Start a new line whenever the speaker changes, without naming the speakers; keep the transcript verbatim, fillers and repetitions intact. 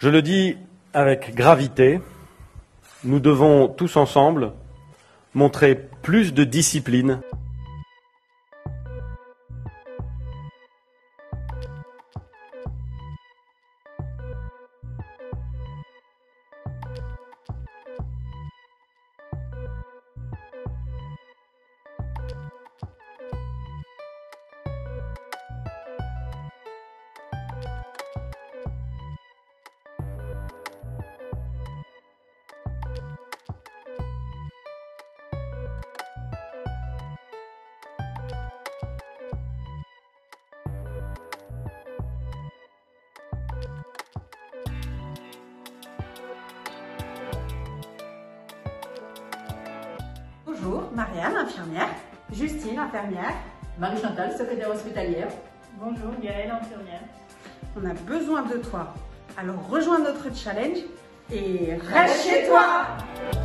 Je le dis avec gravité, nous devons tous ensemble montrer plus de discipline.
Bonjour, Marianne, infirmière.
Justine, infirmière.
Marie-Chantal, secrétaire hospitalière.
Bonjour, Gaëlle, infirmière.
On a besoin de toi. Alors rejoins notre challenge et reste chez toi!